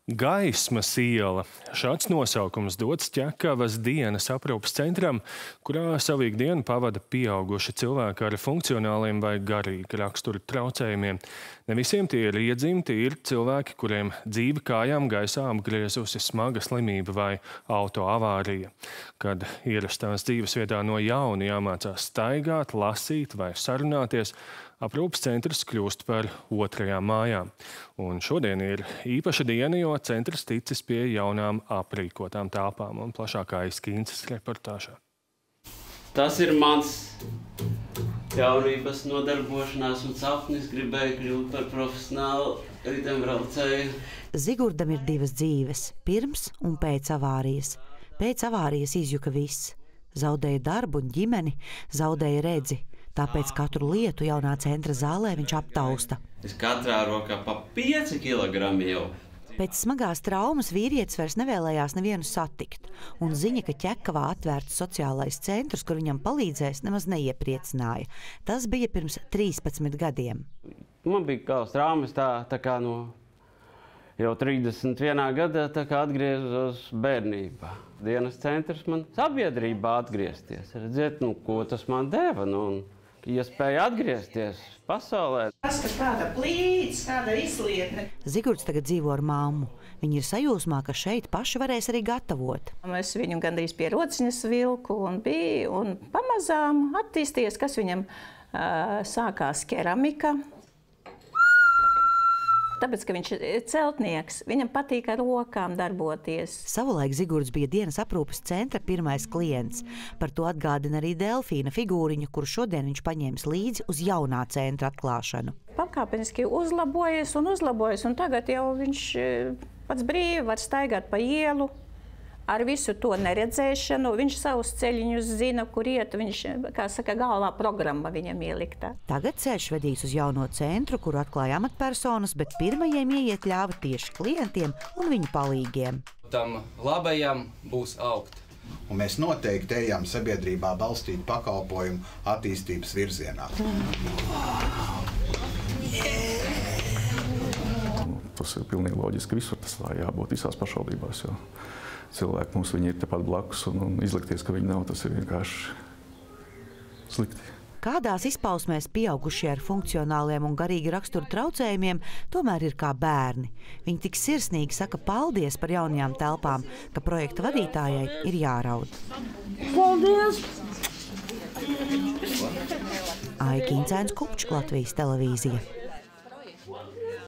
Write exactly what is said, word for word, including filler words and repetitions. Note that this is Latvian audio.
Gaismas iela. Šāds nosaukums dots Ķekavas dienas aprūpes centram, kurā savu ikdienu pavada pieauguši cilvēki ar funkcionāliem vai garīga rakstura traucējumiem. Ne visiem tie ir iedzimti, ir cilvēki, kuriem dzīve kājām gaisā apgriezusi smaga slimība vai autoavārija. Kad ierastās dzīves vietā no jauna jāmācās staigāt, lasīt vai sarunāties, aprūpes centrs kļūst par otrajām mājām. Un šodien ir īpaša diena, jo centrs ticis pie jaunām aprīkotām telpām, un plašākā izskīnces reportāžā. Tas ir mans jaunības nodarbošanās un sapnis, gribēju kļūt par profesionālu riteņbraucēju. Zigurdam ir divas dzīves – pirms un pēc avārijas. Pēc avārijas izjuka viss. Zaudēja darbu un ģimeni, zaudēja redzi. Tāpēc katru lietu jaunā centra zālē viņš aptausta. Es katrā rokā pa pieci kilogrami jau. Pēc smagās traumas vīrietis vairs nevēlējās nevienu satikt, un ziņa, ka Ķekavā atvērts sociālais centrs, kur viņam palīdzēs, nemaz neiepriecināja. Tas bija pirms trīspadsmit gadiem. Man bija kāds traumas tā, tā kā no jau trīsdesmit vienā gadā tā kā atgriezos bērnībā. Dienas centrs man sabiedrībā atgriezties. Redziet, nu, ko tas man deva, nu, iespēja atgriezties pasaulē. Tas, ka kāda plīts, kāda izlietne. Zigurds tagad dzīvo ar mammu. Viņi ir sajūsmā, ka šeit paši varēs arī gatavot. Es viņu gandrīz pie rociņas vilku un bija, un pamazām attīstījies, kas viņam uh, sākās keramika. Tāpēc, ka viņš ir celtnieks, viņam patīk ar rokām darboties. Savulaik Zigurds bija dienas aprūpes centra pirmais klients. Par to atgādina arī Delfīna figūriņa, kuru šodien viņš paņēmis līdzi uz jaunā centra atklāšanu. Pakāpeniski uzlabojas un uzlabojas, un tagad jau viņš pats brīvi var staigāt pa ielu. Ar visu to neredzēšanu, viņš savus ceļiņus zina, kur iet, viņš, kā saka, galvā programma viņam ielikta. Tagad ceļš vedīs uz jauno centru, kuru atklāja amatpersonas, bet pirmajiem ieiet ļāva tieši klientiem un viņu palīgiem. Tam labajam būs augt. Un mēs noteikti ejam sabiedrībā balstīt pakalpojumu attīstības virzienā. Tas ir pilnīgi loģiski. Visur tas tā jābūt visās pašvaldībās, jo cilvēki mums viņi ir tepat blakus, un, un izlikties, ka viņi nav, tas ir vienkārši slikti. Kādās izpausmēs pieaugušie ar funkcionāliem un garīgi rakstura traucējumiem tomēr ir kā bērni. Viņi tik sirsnīgi saka paldies par jaunajām telpām, ka projekta vadītājai ir jāraud. Paldies! Aija Kincēns, Kupčs, Latvijas televīzija.